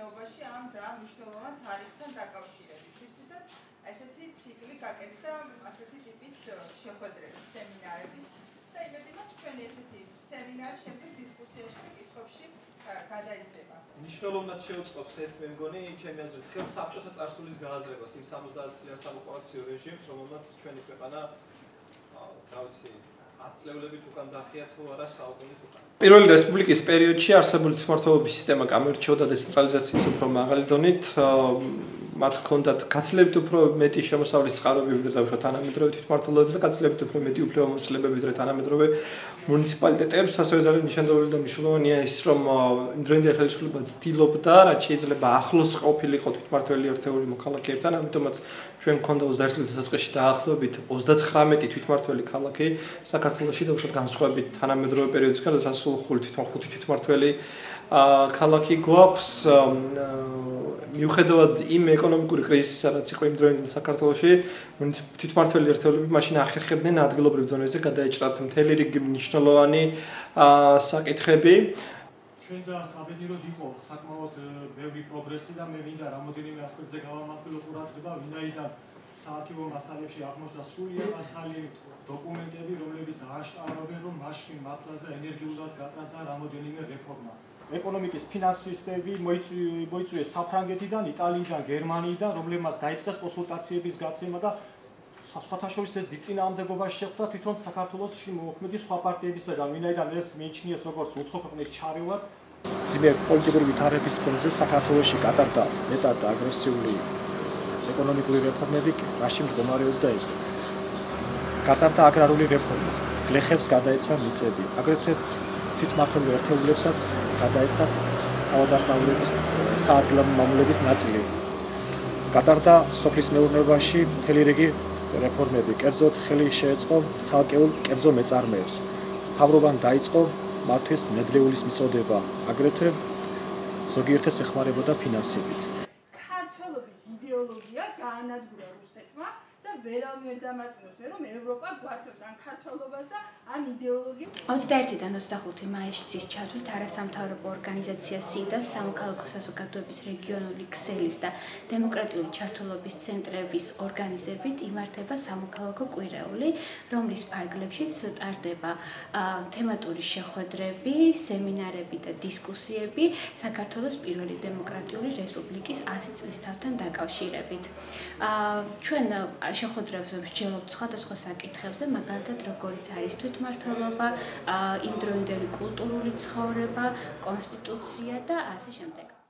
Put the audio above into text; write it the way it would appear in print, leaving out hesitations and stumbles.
განმავლობაში ამ ძალიან მნიშვნელოვან თარიღთან დაკავშირებით. Თვითონაც ესეთი ციკლი გაკეთდა ასეთი ტიპის შეხვედრების, სემინარების და იმედია ჩვენი ესეთი სემინარი შემდეგ დისკუსიაში და კითხვებში გადაიზრდება. მნიშვნელოვნად შეუწყობს ეს მე მგონი ჩემი აზრით ხელს საბჭოთა წარსულის გააზრებას იმ 70 წლიან საოკუპაციო რეჟიმს, რომელმაც ჩვენი ქვეყანა თავისი 10 წლეულებით უკან დახია თუ არა საუკუნით უკან. პირველი რესპუბლიკის პერიოდში არსებული თვითმმართველობის სისტემა გამოირჩეოდა დეცენტრალიზაციის უფრო მაღალი დონით. მათ ჰქონდათ გაცილებით უფრო მეტი შემოსავლის წყაროები ვიდრე დაუშვათ თანამედროვე თვითმმართველობებს და გაცილებით უფრო მეტი უფლებამოსილებები ვიდრე თანამედროვე მუნიციპალიტეტებს. ასევე ძალიან ნიშანდობლივი და მნიშვნელოვანია ის, რომ იმდროინდელი ხელისუფლება ცდილობდა, რაც შეიძლება ახლოს ყოფილიყო თვითმმართველი ერთეული მოქალაქეებთან, ამიტომაც ჩვენ გქონდა 21 წლის დასაწყისში დაახლოებით 39 თვითმმართველი ქალაქი საქართველოში და უშუალოდ განსხვავებით თანამედროვე პერიოდისგან, როდესაც სულ 5 თვითმმართველი ქალაქი გვაქვს. მიუხედავად იმ ეკონომიკური კრიზისისა, რაც იყო იმ დროინდელ საქართველოში, თვითმმართველი ერთეულები მაშინ ახერხებდნენ ადგილობრივ დონეზე გადაეჭრათ მთელი რიგი მნიშვნელოვანი საკითხები. ჩვენ და საბედნიეროდ იყო საკმაოდ ბევრი პროგრესი და მე მინდა რამოდენიმე ასპექტზე გავამახვილო ყურადღება, ვინაიდან საარქივო მასალებში აღმოჩნდა სრულიად ახალი დოკუმენტები, რომლებიც აღაშკარავენ, რომ მაშინ მართლაც და ენერგიულად გატარდა რამოდენიმე რეფორმა. ეკონომიკის ფინანსისტები მოიწვიეს საფრანგეთიდან, იტალიიდან, გერმანიიდან, რომლებმაც დაიწყეს კონსულტაციების გაცემა და სხვათა შორის ეს დიწინააღმდეგობა შეხვდა თვითონ საქართველოში მოქმედი სხვა პარტიებისგან, ვინაიდან ეს მიიჩნიეს როგორც უცხო ქვეყნის ჩარევად. ძლიერ პოლიტიკური ვითარების ფონზე საქართველოში გატარდა მეტად აგრესიული ეკონომიკური რეფორმები, რაში მდგომარეობდა ეს. გატარდა აგრარული რეფორმა, გლეხებს გადაეცა მიწები, აგრეთვე თვითმმართველ ერთეულებსაც გადაეცათ თავადაზნაურების საადგილო მამულების ნაწილი. გატარდა სოფლის მეურნეობაში მთელი რიგი რეფორმები, კერძოდ ხელი შეეწყო ცალკეულ კერძო მეწარმეებს. მთავრობამ დაიწყო მათთვის ნედლეულის მიწოდება, აგრეთვე ზოგიერთებს ეხმარებოდა ფინანსებით. ქართველობის იდეოლოგია გაანადგურა რუსეთმა და ვერავინ ვერ დამაწინოს, რომ ევროპა გვართობს ამ ქართველობას და ამ იდეოლოგიას. 21-დან 25 მაისის ჩათვლით არასამთავრობო ორგანიზაცია SIDA სამოქალაქო საზოგადოების რეგიონული ქსელის და დემოკრატიული ჩართულობის ცენტრების ორგანიზებით იმართება სამოქალაქო კვირეული, რომლის ფარგლებშიც ტარდება თემატური შეხვედრები, სემინარები და დისკუსიები საქართველოს პირველი დემოკრატიული რესპუბლიკის 100 წლისთავთან დაკავშირებით. ჩვენ შეხვედრებს ვსჯელობთ სხვადასხვა საკითხებზე, მაგალითად როგორიც არის თვითმმართველობა, იმდროინდელი კულტურული ცხოვრება, კონსტიტუცია და ასე შემდეგ.